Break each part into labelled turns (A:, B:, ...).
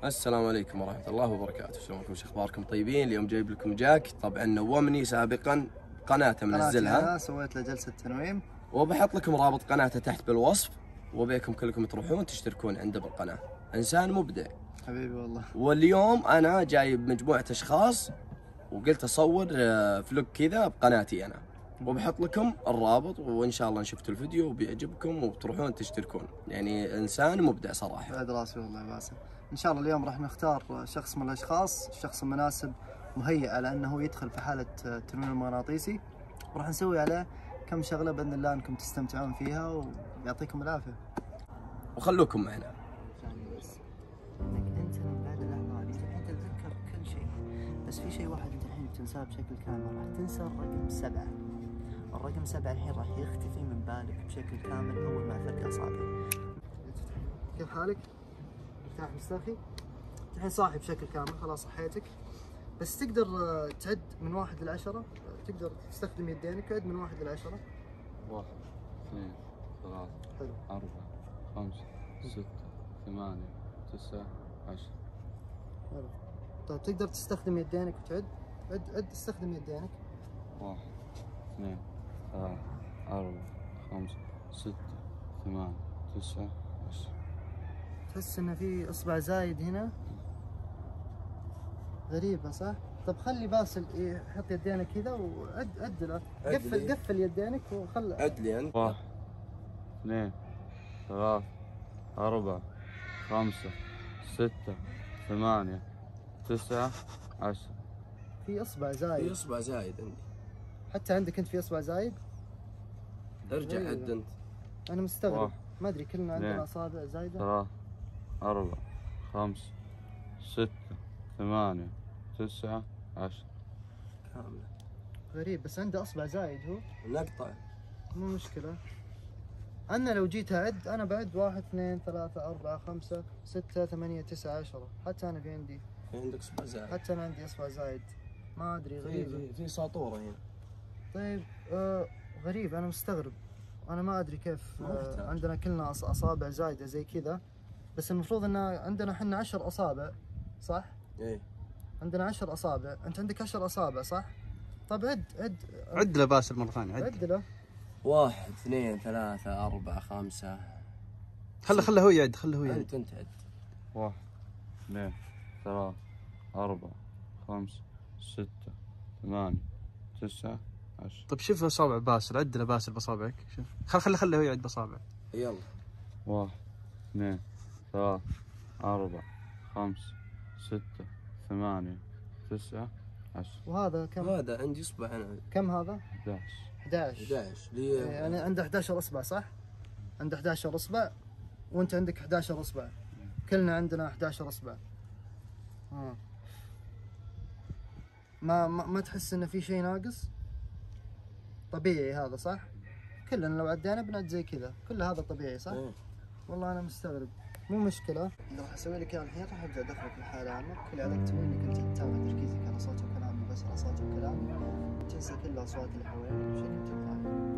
A: السلام عليكم ورحمة الله وبركاته، شلونكم؟ شو اخباركم؟ طيبين؟ اليوم جايب لكم جاك، طبعا نومني سابقا قناته منزلها،
B: سويت له جلسة تنويم
A: وبحط لكم رابط قناته تحت بالوصف، وبيكم كلكم تروحون تشتركون عنده بالقناة. انسان مبدع
B: حبيبي والله.
A: واليوم انا جايب مجموعة اشخاص وقلت اصور فلوق كذا بقناتي انا، وبحط لكم الرابط، وان شاء الله شفتوا الفيديو وبيعجبكم وبتروحون تشتركون. يعني انسان مبدع صراحة.
B: بعد راسي والله يا باسم. ان شاء الله اليوم راح نختار شخص من الاشخاص، الشخص المناسب مهيئ على انه يدخل في حالة التنويم المغناطيسي، وراح نسوي عليه كم شغلة باذن الله انكم تستمتعون فيها ويعطيكم العافية.
A: وخلوكم معنا.
B: بس انك انت من بعد اللحظة هذه تبي تتذكر كل شيء، بس في شيء واحد انت الحين بتنساه بشكل كامل، راح تنسى الرقم 7. الرقم 7 الحين راح يختفي من بالك بشكل كامل اول ما افك اصابعك. كيف حالك؟ مرتاح مسترخي؟ الحين صاحي بشكل كامل، خلاص صحيتك، بس تقدر تعد من 1 ل 10، تقدر تستخدم يدينك، عد من 1 ل 10.
C: 1 2 3
B: حلو.
C: 4 5 6 8 9 10.
B: حلو. طيب تقدر تستخدم يدينك وتعد؟ عد استخدم يدينك.
C: 1 2 3 4 5 6 8 9 10.
B: تحس انه في اصبع زايد هنا، غريبة صح؟ طب خلي باسل يحط يدينك كذا وعد له، قفل يدينك وخل.
A: عد لي انت.
C: 1 2 3 4 5 6 8 9 10.
B: في اصبع زايد.
A: في اصبع زايد عندي.
B: حتى عندك انت في اصبع زايد؟
A: ارجع
B: غريبة.
A: عد انت.
B: انا مستغرب، ما ادري كلنا عندنا اصابع زايدة.
C: 3 4 5 6 8 9 10.
A: كاملة.
B: غريب، بس عنده اصبع زايد هو.
A: نقطع.
B: مو مشكلة. انا لو جيت اعد انا بعد 1 2 3 4 5 6 8 9 10. حتى انا في عندي.
A: في عندك اصبع زايد.
B: حتى انا عندي اصبع زايد. ما ادري، غريب.
A: في ساطورة هنا.
B: طيب غريب، انا مستغرب. انا ما ادري كيف عندنا كلنا اصابع زايده زي كذا، بس المفروض ان عندنا احنا 10 اصابع صح؟
A: ايه
B: عندنا 10 اصابع، انت عندك 10 اصابع صح؟ طب
D: عد له باسل مرة ثانية.
B: عد له.
A: 1 2 3 4 5.
D: خله هو يعد، خله هو يعد.
A: انت عد.
C: 1 2 3 4 5 6 8 9 10.
D: طيب شوف اصابع باسل، عد له باسل باصابعك، شوف. خله هو يعد باصابعه.
A: يلا.
C: 1 2 3 4 5 6 8 9 10.
B: وهذا كم؟
A: هذا عندي اصبع انا.
B: كم هذا؟
C: 11.
B: 11.
A: لي
B: يعني عنده 11 اصبع صح؟ عنده 11 اصبع وانت عندك 11 اصبع، كلنا عندنا 11 اصبع. ما تحس انه في شيء ناقص؟ طبيعي هذا صح؟ كلنا لو عدينا بنعد زي كذا، كل هذا طبيعي صح؟ والله انا مستغرب. مو مشكلة، اللي راح اسوي لك اياه الحين راح ابدا ادخلك في الحالة عامة، كل عليك تسوي انك انت تتابع تركيزك على صوتي وكلامي، بس على صوتي وكلامي، تنسى كل الاصوات اللي حواليك بشكل تلقائي.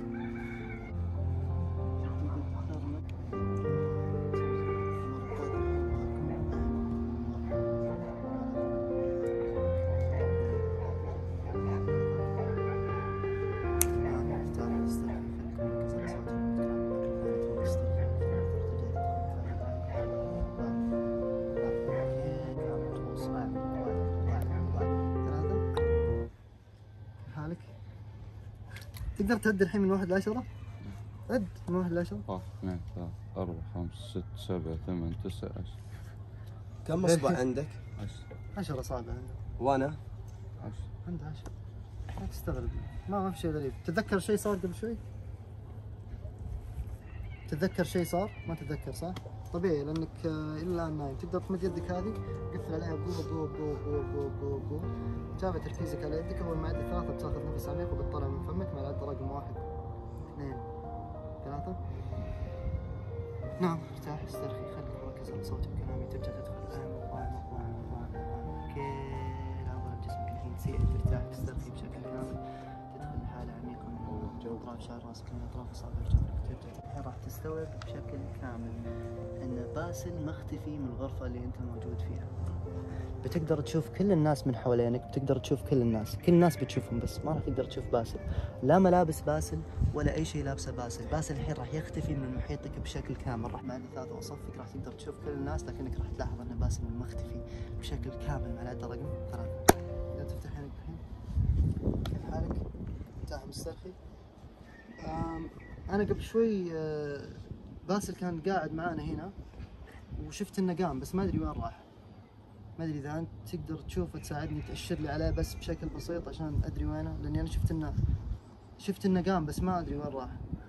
B: تقدر تعد الحين من 1 ل 10؟ عد من 1 ل 10.
C: 1 2 3 4 5 6 7 8 9 10.
A: كم اصبع عندك؟
B: 10 اصابع عنده.
A: وانا؟
C: 10.
B: عنده 10. لا تستغرب، ما في شيء غريب. تتذكر شيء صار قبل شوي؟ تتذكر شيء صار؟ ما تتذكر صح؟ طبيعي لانك الى الان نايم. تقدر تمد يدك هذه، قفل عليها بو. تابع تركيزك على يدك. اول ما عد 3 بتاخذ نفس عميق وبتطلع من فمك مع العد رقم 1 2 3. نعم ارتاح استرخي، خليك مركز على صوتي وكلامي. تبدا تدخل اعمق كل عضلات جسمك الحين تصير ترتاح تسترخي بشكل كامل، تدخل لحالة عميقة من الجو. اطراف شعر راسك من اطراف اصابع رجلك تبدا الحين راح تستوعب بشكل كامل ان باسل مختفي من الغرفه اللي انت موجود فيها. بتقدر تشوف كل الناس من حوالينك، بتقدر تشوف كل الناس بتشوفهم، بس ما راح تقدر تشوف باسل. لا ملابس باسل ولا اي شيء لابسه باسل. باسل الحين راح يختفي من محيطك بشكل كامل. راح بعد 3 واصفك راح تقدر تشوف كل الناس، لكنك راح تلاحظ ان باسل مختفي بشكل كامل مع العدة رقم 3. لا تفتح عينك الحين. كيف حالك؟ انت مسترخي؟ انا قبل شوي باسل كان قاعد معانا هنا وشفت انه قام، بس ما ادري وين راح. ما ادري اذا انت تقدر تشوفه تساعدني تأشر لي عليه بس بشكل بسيط عشان ادري وينه، لاني انا شفت انه قام بس ما ادري وين راح.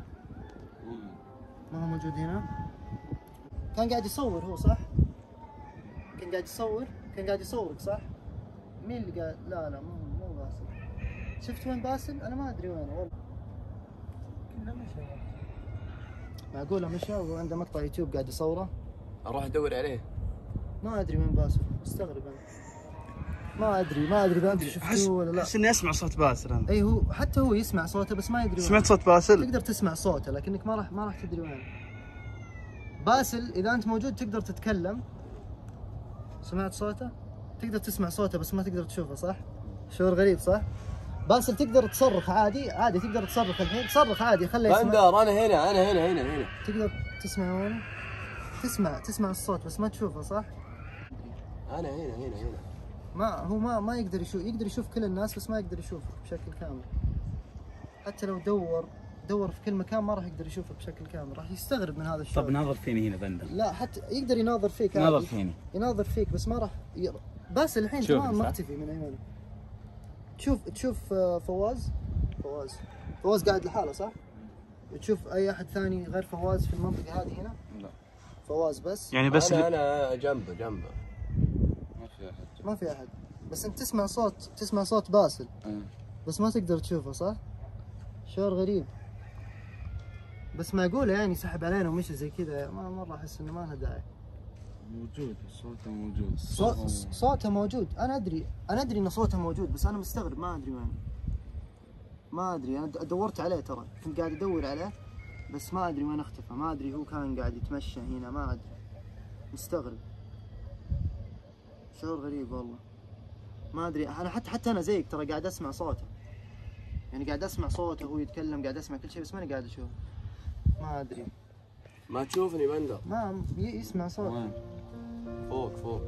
B: ما هو موجود هنا. كان قاعد يصور هو صح؟ كان قاعد يصورك صح؟ مين اللي قاعد؟ لا مو باسل. شفت وين باسل؟ انا ما ادري وينه والله. كنا مشى. معقوله مشى وعنده مقطع يوتيوب قاعد يصوره؟
A: اروح ادور عليه.
B: ما ادري وين باسل، مستغرب انا. ما ادري اذا انت شفتوه ولا لا.
D: احس اني اسمع صوت باسل انا.
B: اي هو حتى هو يسمع صوته بس ما يدري وين.
D: سمعت صوت باسل؟
B: تقدر تسمع صوته لكنك ما راح تدري وين. باسل اذا انت موجود تقدر تتكلم. سمعت صوته؟ تقدر تسمع صوته بس ما تقدر تشوفه صح؟ شعور غريب صح؟ باسل تقدر تصرخ عادي تقدر تصرخ الحين، تصرخ عادي خليه يسمع.
A: بندر انا هنا.
B: تقدر تسمع وينه؟ تسمع الصوت بس ما تشوفه صح؟
A: انا هنا.
B: ما يقدر يشوف كل الناس بس ما يقدر يشوفك بشكل كامل. حتى لو دور في كل مكان ما راح يقدر يشوفك بشكل كامل، راح يستغرب من هذا الشيء.
E: طب ناظر فيني هنا بندر.
B: لا حتى يقدر يناظر فيك.
E: ناظر فيني.
B: يناظر فيك بس ما راح باسل الحين تمام مختفي من عيونه. تشوف فواز قاعد لحاله صح؟ تشوف اي احد ثاني غير فواز في المنطقة هذه هنا؟
C: لا.
B: فواز بس؟
D: يعني بس
A: انا جنبه.
C: ما في احد.
B: بس انت تسمع صوت باسل. بس ما تقدر تشوفه صح؟ شعور غريب. بس معقولة يعني سحب علينا ومشي زي كذا، ما مرة احس انه ما له داعي.
C: موجود، صوته موجود.
B: صوته موجود، انا ادري ان صوته موجود بس انا مستغرب ما ادري وين. ما ادري، انا دورت عليه ترى، كنت قاعد ادور عليه بس ما ادري وين اختفى، ما ادري هو كان قاعد يتمشى هنا ما ادري. مستغرب. شعور غريب والله. ما ادري انا حتى انا زيك ترى قاعد اسمع صوته. يعني قاعد اسمع صوته وهو يتكلم، قاعد اسمع كل شيء بس ماني قاعد اشوف. ما ادري.
A: ما تشوفني بندر؟
B: ما يسمع صوت.
C: وين؟
A: فوق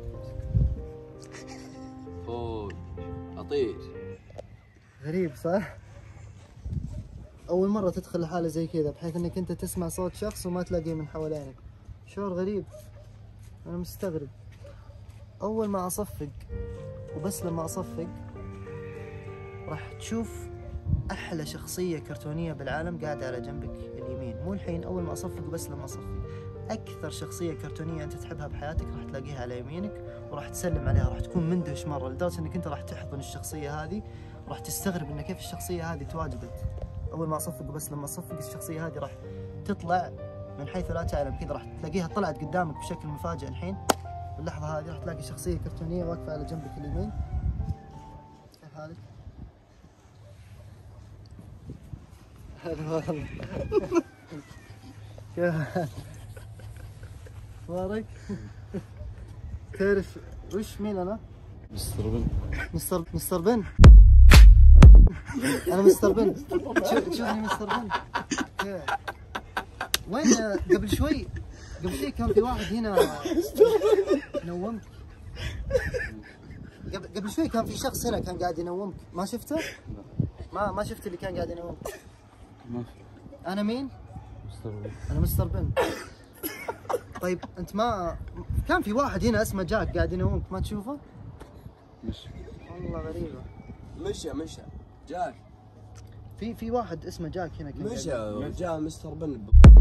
A: اطير.
B: غريب صح؟ اول مرة تدخل لحالة زي كذا بحيث انك انت تسمع صوت شخص وما تلاقيه من حوالينك. شعور غريب. انا مستغرب. اول ما اصفق وبس لما اصفق راح تشوف احلى شخصية كرتونية بالعالم قاعدة على جنبك اليمين. مو الحين، اول ما اصفق وبس لما اصفق. اكثر شخصية كرتونية انت تحبها بحياتك راح تلاقيها على يمينك وراح تسلم عليها، راح تكون مندهش مرة لدرجة انك انت راح تحضن الشخصية هذه وراح تستغرب ان كيف الشخصية هذه تواجدت. اول ما اصفق وبس لما اصفق الشخصية هذه راح تطلع من حيث لا تعلم كذا، راح تلاقيها طلعت قدامك بشكل مفاجئ. الحين باللحظة هذه راح تلاقي شخصية كرتونية واقفة على جنبك اليمين. كيف حالك؟ هلا والله. كيف اخبارك؟ تعرف وش مين انا؟
C: مستر بن.
B: مستر بن. انا مستر بن. شوفني مستر بن. وين قبل شوي كان في واحد هنا نومك. قبل شوي كان في شخص هنا كان قاعد ينومك، ما شفته؟ ما شفت اللي كان قاعد ينومك.
C: ما في.
B: انا مين؟
C: مستر بن.
B: انا مستر بن. طيب انت ما كان في واحد هنا اسمه جاك قاعد ينومك ما تشوفه؟
C: مشي.
B: والله غريبة.
A: مشى جاك.
B: في واحد اسمه جاك هنا كان
A: مشى جاء مستر بن.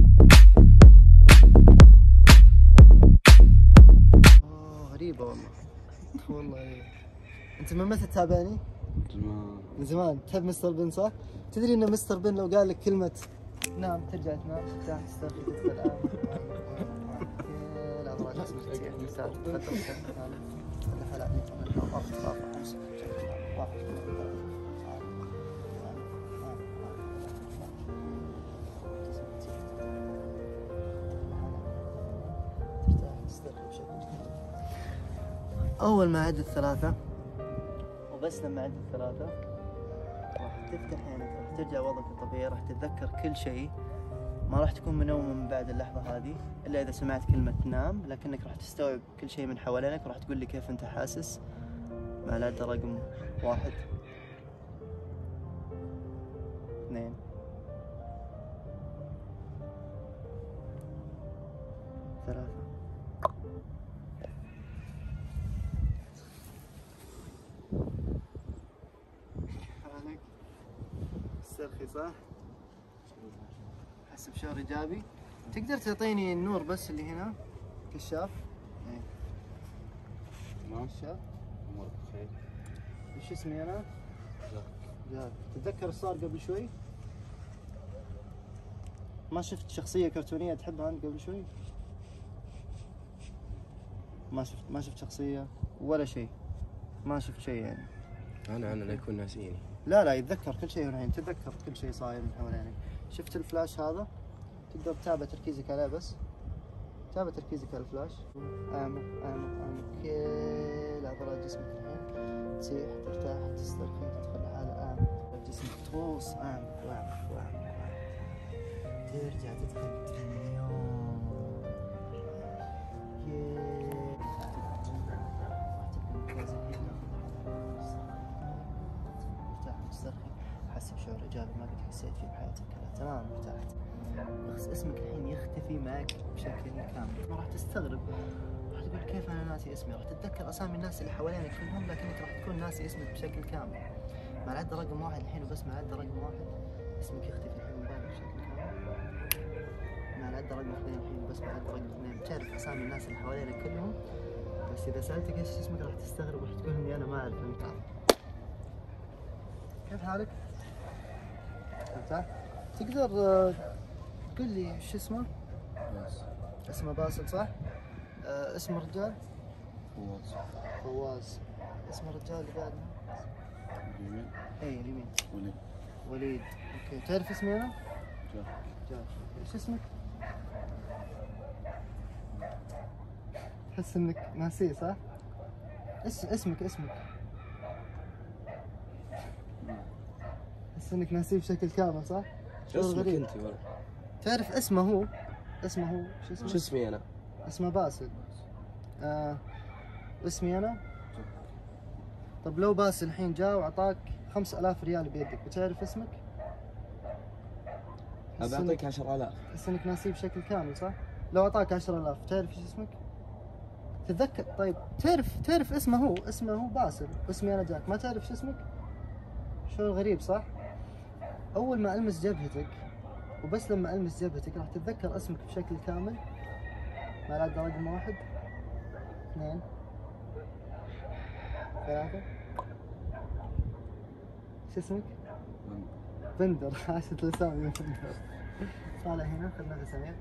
B: غريبة والله. والله غريبة. انت من متى تتابعني؟ من زمان. تحب مستر بن صح؟ تدري ان مستر بن لو قال لك كلمة نام ترجع تنام، ترتاح تسترخي تدخل الأضراج أول ما أعد الثلاثة وبس لما أعد الثلاثة راح تفتح عينك، راح ترجع وضعك الطبيعي، راح تتذكر كل شيء. ما راح تكون منوم من بعد اللحظة هذه إلا إذا سمعت كلمة نام، لكنك راح تستوعب كل شيء من حوالينك وراح تقول لي كيف أنت حاسس. مع العدة رقم 1 2 3 حالك استرخي صح؟ أحس بشعور إيجابي. تقدر تعطيني النور بس اللي هنا كشاف؟ إيه.
C: تمام.
B: كشاف.
C: امورك بخير.
B: وش اسمي أنا؟ جاد. تتذكر الصار قبل شوي؟ ما شفت شخصية كرتونية تحبها أنت قبل شوي؟ ما شفت شخصية ولا شيء. ما شفت شيء يعني.
A: انا لا يكون ناسيني.
B: لا يتذكر كل شيء الحين، تتذكر كل شيء صاير من حوالينك. شفت الفلاش هذا؟ تقدر تتابع تركيزك عليه بس. تابع تركيزك على الفلاش. اعمق كل عضلات جسمك الحين تسيح، ترتاح، تسترخي، تدخل على اعمق جسمك، تغوص اعمق واعمق واعمق واعمق. ترجع تدخل تنيوم. مرتاح مسترخي، حاسس بشعور ايجابي ما قد حسيت فيه بحياتك كلها. تمام ارتحت. بس اسمك الحين يختفي معك بشكل كامل. راح تستغرب، راح تقول كيف انا ناسي اسمي. راح تتذكر اسامي الناس اللي حوالينك كلهم لكنك راح تكون ناسي اسمك بشكل كامل. مع العدة رقم 1 الحين وبس مع العدة رقم 1 اسمك يختفي الحين من بالك بشكل كامل. مع العدة رقم 2 الحين وبس مع العدة رقم 2 تعرف اسامي الناس اللي حوالينك كلهم، بس اذا سالتك ايش اسمك راح تستغرب وراح تقول اني انا ما اعرف انت. كيف حالك؟ تقدر تقول لي شو اسمه؟
C: بس.
B: اسمه باسل صح؟ اسم الرجال؟
C: فواز.
B: فواز. اسم الرجال اللي قاعد
C: اليمين.
B: اي اليمين.
C: وليد.
B: وليد. اوكي تعرف اسمي انا؟
C: جاد.
B: جاد. ايش اسمك؟ تحس انك ناسيه صح؟ اسمك تحس انك ناسيه بشكل كامل صح؟
A: شو اسمك انت؟
B: تعرف اسمه هو شو اسمه؟
A: شو اسمي انا؟
B: اسمه باسل. اسمي انا؟ طب لو باسل الحين جاء واعطاك 5000 ريال بيدك بتعرف اسمك؟
A: ابى اعطيك 10000.
B: تحس انك ناسيه بشكل كامل صح؟ لو اعطاك 10000 تعرف ايش اسمك؟ تتذكر طيب تعرف اسمه هو باسل، اسمي انا جاك، ما تعرف شو اسمك؟ شعور غريب صح؟ اول ما المس جبهتك وبس لما المس جبهتك راح تتذكر اسمك بشكل كامل. مع العدة رقم 1 2 3 شو اسمك؟ بندر. عاشت لساني بندر. طالع هنا خذ نفس عميق.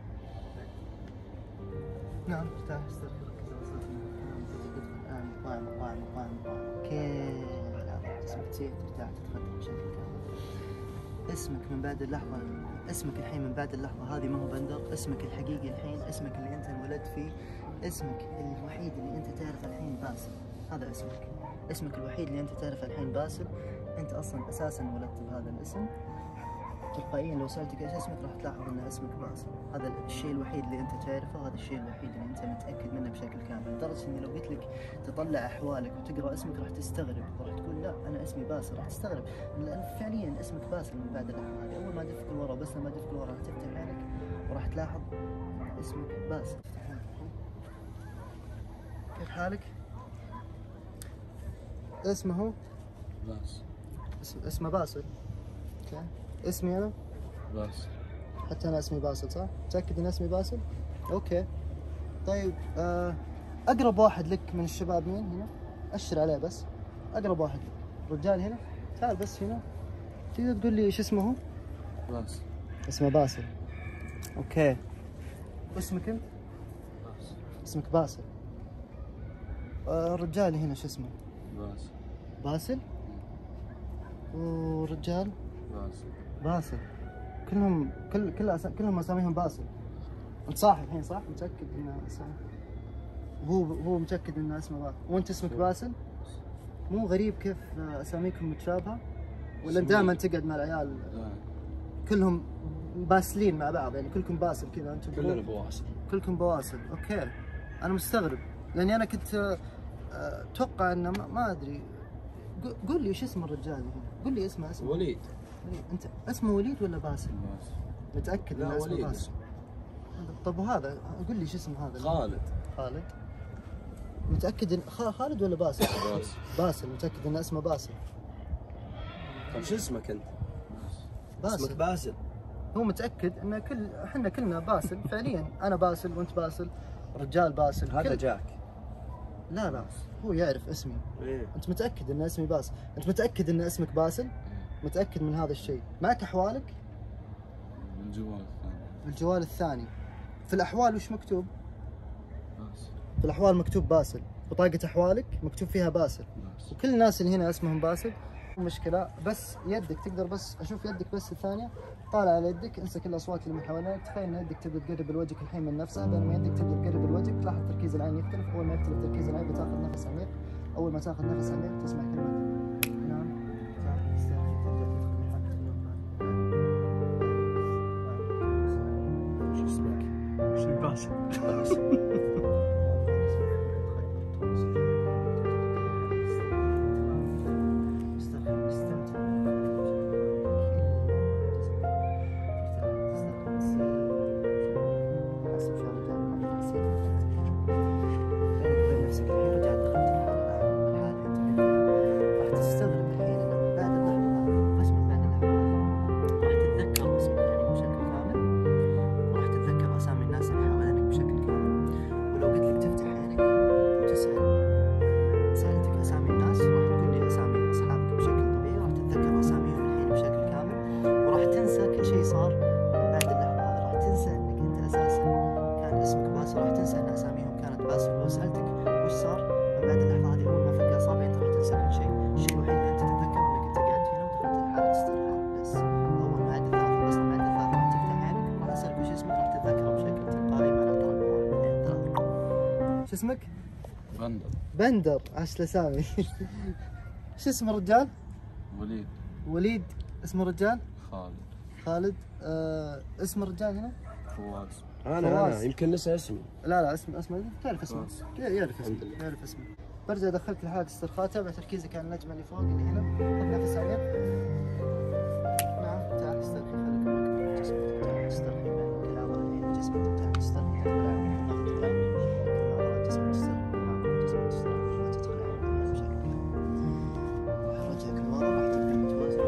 B: نعم ارتاح استرخي ركز على صوت اعمق واعمق واعمق واعمق كل عضلات جسمك تسيح ترتاح تتقدم بشكل كامل. اسمك من بعد اللحظة، اسمك الحين من بعد اللحظة هذه ما هو بندر، اسمك الحقيقي الحين، اسمك اللي انت انولدت فيه، اسمك الوحيد اللي انت تعرفه الحين باسل. هذا اسمك الوحيد اللي انت تعرفه الحين باسل. انت اصلا اساسا ولدت بهذا الاسم. تلقائيا لو سألتك ايش اسمك راح تلاحظ ان اسمك باسل. هذا الشيء الوحيد اللي انت تعرفه، هذا الشيء الوحيد اللي انت متأكد منه بشكل كامل، لدرجة اني لو قلت لك تطلع احوالك وتقرا اسمك راح تستغرب وراح تقول لا انا اسمي باسل، راح تستغرب لان فعليا اسمك باسل من بعد اللحظة هذه. اول ما تدفك لورا بس لما تدفك لورا راح تفتح عينك وراح تلاحظ ان اسمك باسل. كيف حالك؟ اسمه
C: باس.
B: اسمه باسل. اوكي. اسمي انا؟
C: باس.
B: حتى انا اسمي باسل صح؟ متأكد ان اسمي باسل؟ اوكي. طيب اقرب واحد لك من الشباب مين هنا؟ اشر عليه بس. اقرب واحد لك. رجال هنا؟ تعال بس هنا. تقدر تقول لي ايش اسمه هو؟
C: باس.
B: اسمه باسل. اوكي. واسمك انت؟
C: باس.
B: اسمك باسل. الرجال هنا شو اسمه؟
C: باس.
B: باسل؟ ورجال؟
C: باس.
B: باسل. كلهم اساميهم باسل. انت صاحي الحين صح؟ متأكد ان اسامي؟ وهو متأكد إنه اسمه باسل، وأنت اسمك باسل؟ مو غريب كيف أساميكم متشابهة؟ ولا دائما تقعد مع العيال كلهم باسلين مع بعض، يعني كلكم باسل كذا أنتم؟
A: كلنا بواسل.
B: كلكم بواسل، أوكي. أنا مستغرب لأني أنا كنت أتوقع إنه ما أدري. قول لي وش اسم الرجال هنا؟ قول لي اسمه.
A: وليد.
B: أنت اسمه وليد ولا باسل؟ متأكد
A: لا
B: إنه اسمه
A: وليد.
B: باسل؟ طب وهذا قول لي شو اسم هذا؟ خالد. متأكد خالد ولا باسل؟ باسل. متأكد إن اسمه باسل؟
A: طيب شو اسمك أنت؟
B: باسل.
A: اسمك باسل.
B: هو متأكد إن احنا كلنا باسل فعليا، أنا باسل وأنت باسل، رجال باسل.
A: هذا جاك.
B: لا هو يعرف اسمي.
A: إيه؟
B: أنت متأكد إن اسمي باسل؟ أنت متأكد إن اسمك باسل؟ متأكد من هذا الشيء؟ معك أحوالك؟ بالجوال الثاني. في الأحوال وش مكتوب؟ في الأحوال مكتوب باسل، بطاقة أحوالك مكتوب فيها باسل، وكل الناس اللي هنا اسمهم باسل. مشكلة بس يدك، تقدر بس أشوف يدك بس الثانية، طالع على يدك، انسى كل الأصوات اللي من حواليك، تخيل إن يدك تبدأ تقرب لوجهك الحين من نفسها، بينما يدك تبدأ تقرب لوجهك تلاحظ تركيز العين يختلف. أول ما يختلف تركيز العين بتاخذ نفس عميق، أول ما تاخذ نفس عميق تسمع كلمة نعم.
A: شو اسمك؟
D: شو باسل؟
B: شو اسمك؟
C: بندر.
B: عاش الاسامي. شو اسم الرجال؟
C: وليد.
B: اسم الرجال؟
C: خالد.
B: اسم الرجال هنا؟
C: فواز.
A: أنا يمكن نسى اسمي.
B: لا اسمه تعرف اسمه. يعرف اسمه. برجع ادخلك لحالة استرخاء، تابع تركيزك على النجمة اللي فوق اللي هنا، خذ نفس عميق. نعم تعال استرخي، خليك مركز جسمك، تعال استرخي كل عضلة العين جسمك، تعال استرخي تدخل عميق، ناخذ كلام كل عضلة جسمك استرخي، جسمك استرخي، ما تدخل عميق بشكل كامل. راح وجهك لورا، راح تبقى متوازن.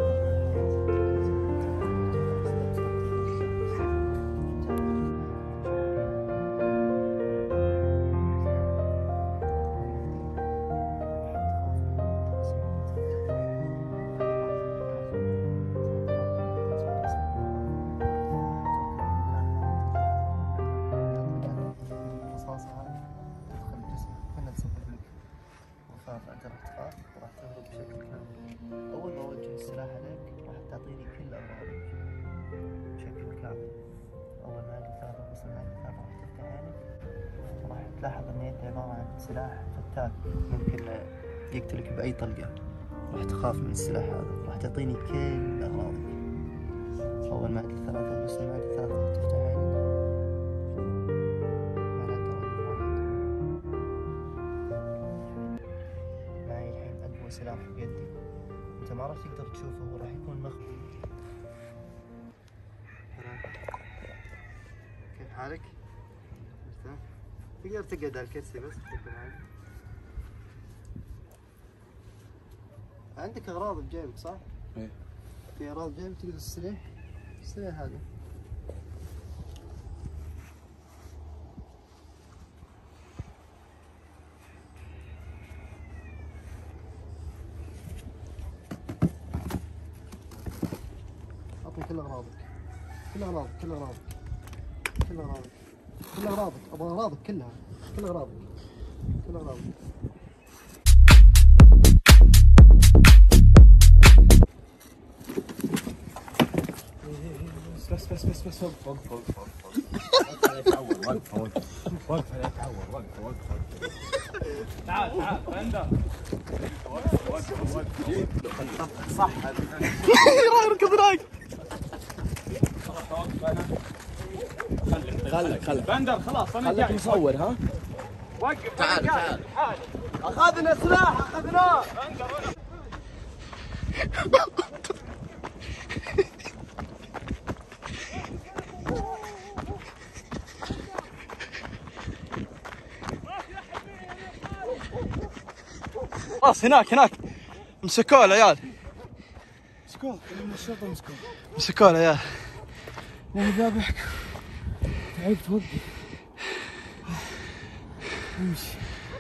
B: انت راح تخاف وراح تهرب بشكل كامل. اول ما اوجه السلاح عليك راح تعطيني كل اغراضك بشكل كامل. اول ما اجي ثلاثة وصل معي ثلاثة راح تفتح عينك، وراح تلاحظ ان يدي عبارة عن سلاح فتاك ممكن يقتلك باي طلقة. راح تخاف من السلاح هذا، راح تعطيني كل اغراضك. اول ما اجي ثلاثة وصل معي ثلاثة راح تفتح عينك. سلاح بيدي، انت ما راح تقدر تشوفه، هو راح يكون مخفي. كيف حالك؟ مرتاح؟ تقدر تقعد على الكرسي بس تكون عادي. عندك اغراض بجيبك صح؟
C: ايه.
B: في اغراض بجيبك تقدر تستريح؟ استريح هذا. كل اغراضك ابغى اغراضك كلها، كل اغراضك.
A: بس فوق
C: وقفه لا تعور. وقفه.
E: تعال بندر.
A: صح.
D: اركض رايق.
A: خلك
E: بندر خلاص انا
A: خليك
E: جاي.
A: مصور ها.
E: وقف.
A: تعال. اخذنا سلاح اخذناه.
D: خلاص هناك مسكوه العيال.
A: مسكوه من الشرطه مسكوه.
D: مسكوه العيال.
A: وانا ذابحك. تعبت وقف. امشي.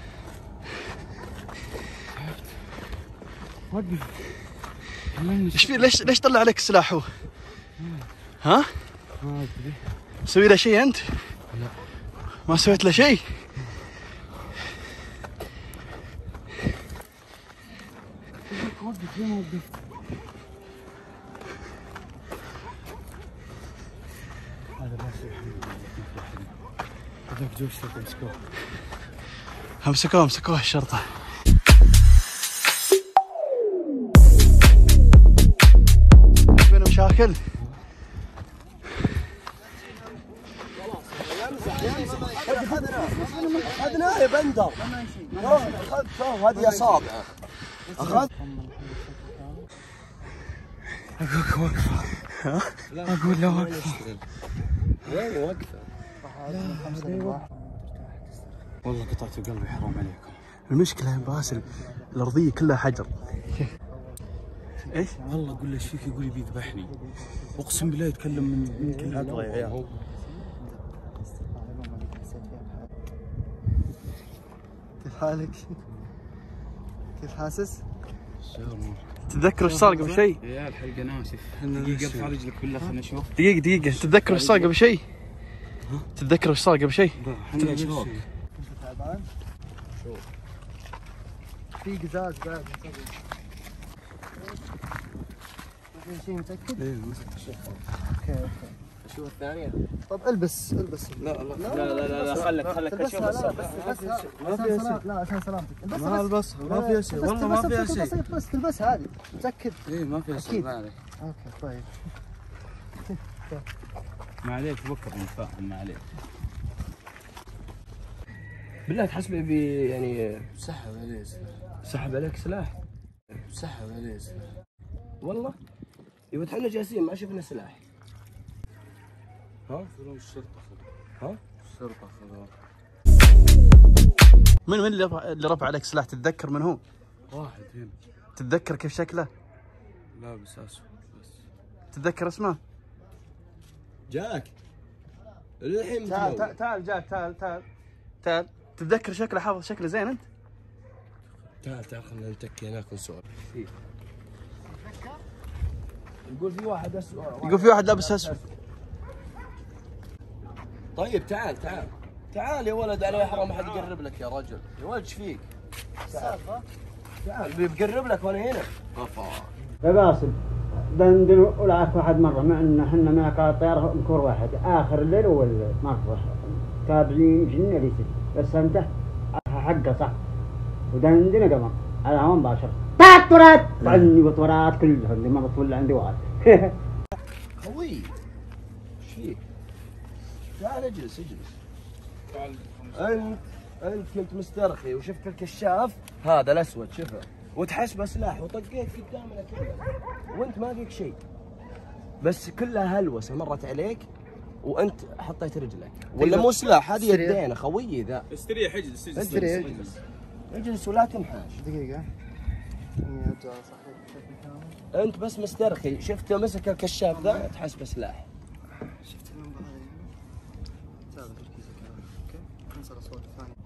A: وقف.
D: ايش في؟ ليش طلع عليك السلاح هو؟ ها؟
A: ما ادري.
D: مسوي له شيء انت؟
A: لا.
D: ما سويت له شيء؟
A: وقف ليه ما وقفت؟ هذا بس هذاك جو الشرطة مسكوه.
D: مسكوه الشرطة. بينهم مشاكل.
A: اخذناه يا بندر. اخذته هذه اصابع. اخذ.
D: اقولك وقفة. اقول له وقفة.
A: وين وقفه؟
C: والله قطعت قلبي حرام عليكم.
D: المشكلة يا باسل الأرضية كلها حجر. ايش؟
C: والله اقول له ايش فيك؟ يقول يبي يذبحني. اقسم بالله يتكلم من كل
A: عطوا يا عيال.
B: كيف حالك؟ كيف حاسس؟
D: تتذكر ايش صار قبل شيء؟
C: يا الحلقه ناسف. دقيقه ارفع رجلك بالله خلينا نشوف.
D: دقيقة تتذكر ايش صار قبل شيء؟ تتذكر ايش صار قبل شيء؟
C: احنا شباب.
B: انت تعبان؟ شوف في قزاز بعد. ما في شيء متأكد؟
C: ايه مسكت الشيخ.
B: اوكي.
A: شو الثانية؟
B: طب البس.
C: لا
E: خلك اشوف
B: ما فيها شيء. لا عشان سلامتك.
C: ما البسها ما فيها شيء. والله ما فيها شيء.
B: بس تلبسها هذه متأكد؟
C: ايه ما فيها شيء. ما عليك.
B: اوكي طيب.
C: ما عليك بكره نتفاهم. ما عليك.
A: بالله تحسبي يعني
C: سحب عليه سلاح.
A: سحب عليك سلاح؟
C: سحب عليه سلاح.
A: والله؟ يبا احنا جالسين ما شفنا سلاح. ها؟
C: فلوس الشرطه خذوا.
A: ها؟
C: الشرطه خذوا.
D: من اللي رفع عليك سلاح؟ تتذكر من هو؟
C: واحد هنا.
D: تتذكر كيف شكله؟
C: لابس اسود بس.
D: تتذكر اسمه؟
A: جاك الحين
D: تعال جاك تعال. تتذكر شكله؟ حافظ شكله زين انت؟
A: تعال خلينا نتكي هناك ونسولف. يقول في واحد اسود.
D: يقول في واحد لابس اسود.
A: طيب تعال يا ولد، على حرام ما حد يقرب لك يا رجل. يا ولد ايش فيك؟ تعال بيقرب لك وانا هنا.
F: يا باسل دندن ولعك واحد مرة، مع ان احنا ما كان طيارة مكور واحد اخر الليل والمرة تابعين جنة ليست، بس انت حقه صح ودندن قمر على هون مباشر طرات عني وطرات كلها اللي مرت ولا عندي واحد.
A: خوي ايش فيك؟ تعال اجلس. انت كنت مسترخي وشفت الكشاف هذا الاسود شفه وتحسبه سلاح وطقيت قدامنا كله وانت ما فيك شيء، بس كلها هلوسه مرت عليك وانت حطيت رجلك ولا مو سلاح، هذه يدينا خويي ذا.
E: استريح
A: اجلس ولا تنحاش.
B: دقيقة اني ارجع صحيح بشكل كامل.
A: انت بس مسترخي شفته مسك الكشاف ذا تحسبه سلاح.
B: شفت اللمبة هذه؟ تعال تركيزك اوكي؟ انسى الاصوات الثانية.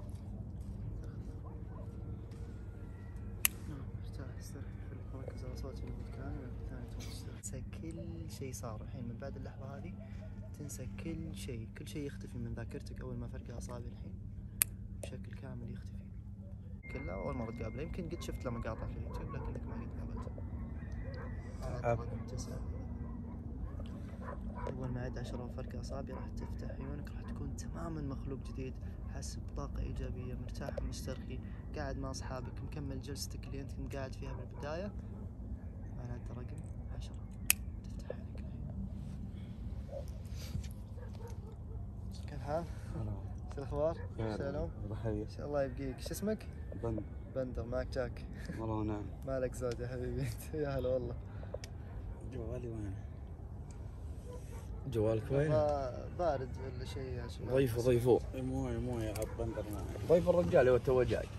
B: ارتاح استرخي، ركز على صوت المكان والثاني تنسى كل شيء صار الحين من بعد اللحظة هذه. تنسى كل شيء يختفي من ذاكرتك اول ما فرق اعصابي الحين بشكل كامل يختفي كله. اول مرة تقابله يمكن قد شفت له مقاطع في اليوتيوب لكنك ما قد قابلته. رقم 9 أول ما يعد 10 وفرق أصابع راح تفتح عيونك، راح تكون تماما مخلوق جديد، حاسس بطاقة إيجابية، مرتاح ومسترخي، قاعد مع أصحابك مكمل جلستك اللي أنت كنت قاعد فيها بالبداية. أنا عد رقم 10 تفتح عينك الحين. كيف الحال؟ شو الأخبار؟ سلام. الله يبقيك. شو اسمك؟
C: بندر.
B: بندر. معك جاك؟
C: والله ونعم.
B: مالك زود يا حبيبي انت. يا هلا والله.
C: جوالي وين؟
A: جوالك وين؟
B: بارد ولا شيء يا شباب؟
A: ضيفوه.
C: مويه يا عب بندر معي.
A: ضيف الرجال هو تو جاي.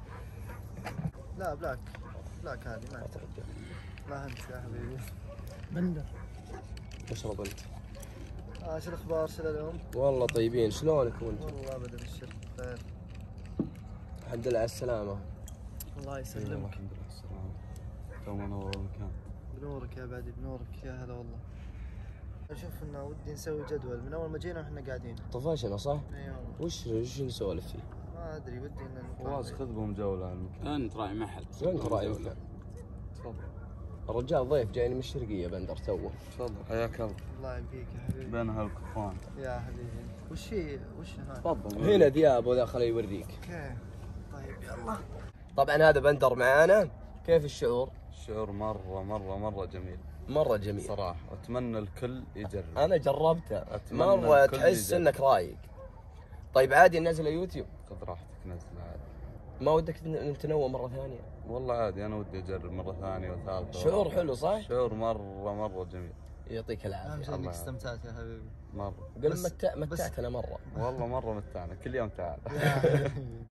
B: لا بلاك هذه ما انت. ما انت يا حبيبي.
A: بندر. اشرب انت.
B: شو الاخبار؟ شو اليوم؟
A: والله طيبين، شلونك وانت؟
B: والله ابدا بالشر بخير.
A: الحمد لله على السلامة.
B: الله يسلمك.
C: الحمد لله السلامة. تو منور المكان.
B: بنورك يا بعدي بنورك. يا هلا والله. اشوف انه ودي نسوي جدول من اول ما جينا واحنا قاعدين.
A: طفشنا صح؟
B: ايوه.
A: وش نسولف فيه؟
B: ما ادري ودي ان نطلع.
C: فواز خذ بهم جولة على المكان. انت راعي محل.
A: وين تراعي المكان؟
C: تفضل.
A: الرجال ضيف جايني من الشرقية بندر توه.
C: تفضل حياك الله.
B: الله يبقيك يا حبيبي.
C: بين هالكفان.
B: يا حبيبي. وش هذا؟
C: تفضل.
A: هنا دياب وذا خليه يوريك.
B: اوكي. طيب يلا.
A: طبعا هذا بندر معانا. كيف الشعور؟
C: الشعور مرة جميل.
A: مرة جميل
C: صراحة، واتمنى الكل يجرب.
A: انا جربته
C: أتمنى
A: مرة
C: الكل
A: تحس
C: يجرب.
A: انك رايق. طيب عادي ننزل يوتيوب؟
C: خذ راحتك نزل عادي.
A: ما ودك نتنوع مرة ثانية؟
C: والله عادي، انا ودي اجرب مرة ثانية وثالثة.
A: شعور حلو صح؟
C: شعور مرة جميل.
A: يعطيك
B: اهم
A: العافية.
B: شيء انك
C: الله.
B: استمتعت يا حبيبي.
C: مرة.
A: قل متعتنا مرة.
C: والله مرة متعنا، كل يوم تعال.